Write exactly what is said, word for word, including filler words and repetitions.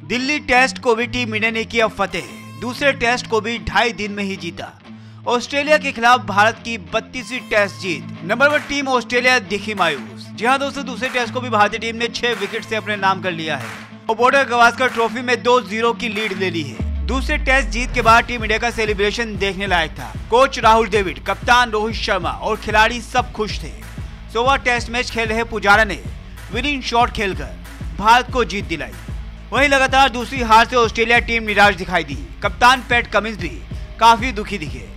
Delhi test को भी team India ने किया फतेह। दूसरे टेस्ट को भी ढाई दिन में ही जीता। ऑस्ट्रेलिया के खिलाफ भारत की बत्तीसवीं टेस्ट जीत। नंबर वन टीम ऑस्ट्रेलिया दिखी मायूस। जी हां दोस्तों, दूसरे टेस्ट को भी भारतीय टीम ने छह विकेट से अपने नाम कर लिया है और बॉर्डर गवास्कर ट्रॉफी में दो जीरो की लीड ले ली है। दूसरे टेस्ट जीत के बाद टीम इंडिया का सेलिब्रेशन देखने लायक था। कोच राहुल द्रविड़, कप्तान रोहित शर्मा और खिलाड़ी सब खुश थे। सोवा टेस्ट मैच खेल रहे पुजारा ने विनिंग शॉट खेलकर भारत को जीत दिलाई। वहीं लगातार दूसरी हार से ऑस्ट्रेलिया टीम निराश दिखाई दी। कप्तान पैट कमिंस भी काफी दुखी दिखे।